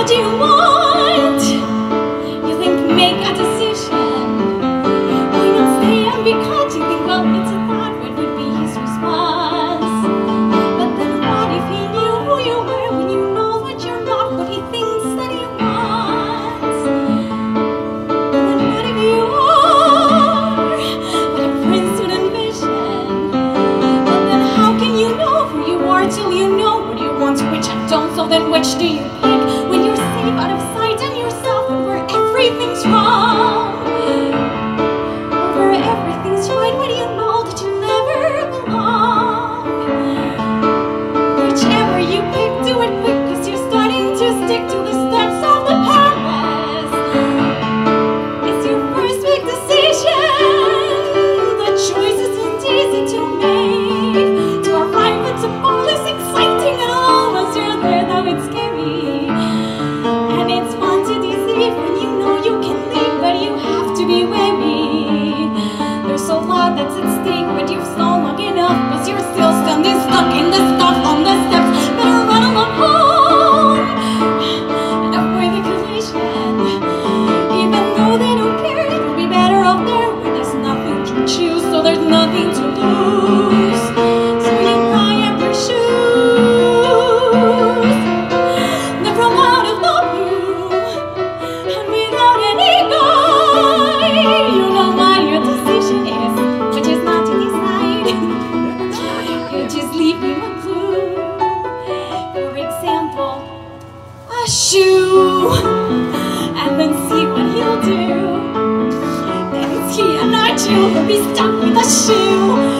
what you want. You think, make a decision. Why not stay and be caught? You think, well, it's a thought, what would be his response? But then what if he knew who you were when you know that you're not what he thinks that he wants? And then what if you are what a prince would envision? But then how can you know who you are till you know what you want, which I don't, so then which do you pick? When you're safe out of sight and yourself and where everything's wrong, or where everything's right when you know that you never belong. Whichever you pick, do it quick, cause you're starting to stick to the steps of the purpose. It's your first big decision. The choice isn't easy to make. To arrive at the ball is exciting and all once you're there, though it's scary. And it's fun to deceive when you know you can leave, but you have to be wary. There's a lot that's at stake, but you've stalled long enough, cause you're still standing stuck in the stuff on the steps. Better run along home and avoid the collision. Even though they don't care, you'll be better off there where there's nothing to choose, so there's nothing to lose. So you tie up your shoes, never out of the blue, and without any guide. You know what your decision is, but just not to decide. You just leave him a clue. For example, a shoe, and then see what he'll do. Then it's he and not you who'll be stuck with a shoe.